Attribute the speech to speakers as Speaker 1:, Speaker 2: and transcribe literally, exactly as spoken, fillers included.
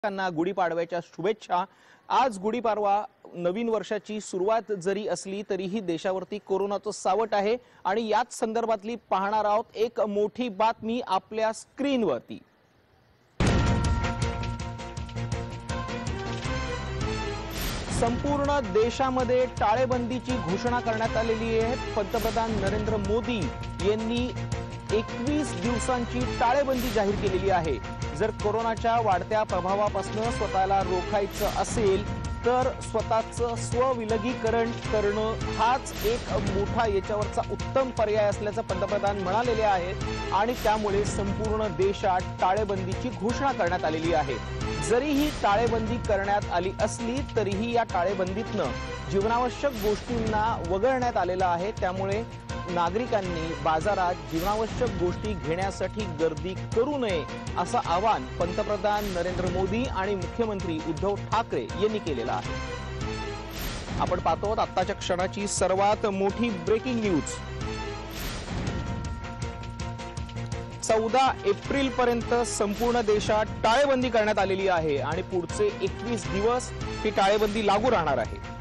Speaker 1: त्यांना गुढीपाडव्याच्या शुभेच्छा। आज गुढीपाडवा नवीन वर्षाची सुरुवात जरी असली तरीही देशावरती कोरोनाचं सावट आहे आणि याच संदर्भातली पाहणार आहोत एक मोठी बातमी आपल्या स्क्रीनवरती। संपूर्ण देशामध्ये टाळेबंदीची घोषणा करण्यात आलेली आहे। पंतप्रधान नरेंद्र मोदी यांनी एकवीस दिवसांची टाळेबंदी जाहीर केलेली आहे। जर कोरोनाच्या वाढत्या प्रभावापासून स्वतःला रोखायचं असेल तर स्वतःचं स्वविलगीकरण करणं हाच एक मोठा याच्यावरचा उत्तम पर्याय असल्याचं पंतप्रधान म्हणालेले आहेत आणि त्यामुळे संपूर्ण देशात टाळेबंदीची घोषणा करण्यात आलेली आहे। जरी ही टाळेबंदी करण्यात आली असली तरीही या टाळेबंदीतनं जीवनावश्यक गोष्टींना वगळण्यात आलेलं आहे। त्यामुळे नागरिकांनी बाजारात जीवनावश्यक गोष्टी घेण्यासाठी गर्दी करू नये असं आवाहन पंतप्रधान नरेंद्र मोदी आणि मुख्यमंत्री उद्धव ठाकरे यांनी केलेलं आहे। आपण पाहतो आहोत आत्ताच्या क्षणाची सर्वात मोठी ब्रेकिंग न्यूज। चौदा एप्रिल पर्यंत संपूर्ण देशात टाळेबंदी करण्यात आलेली आहे आणि पुढचे एकवीस दिवस ही टाळेबंदी लागू राहणार आहे।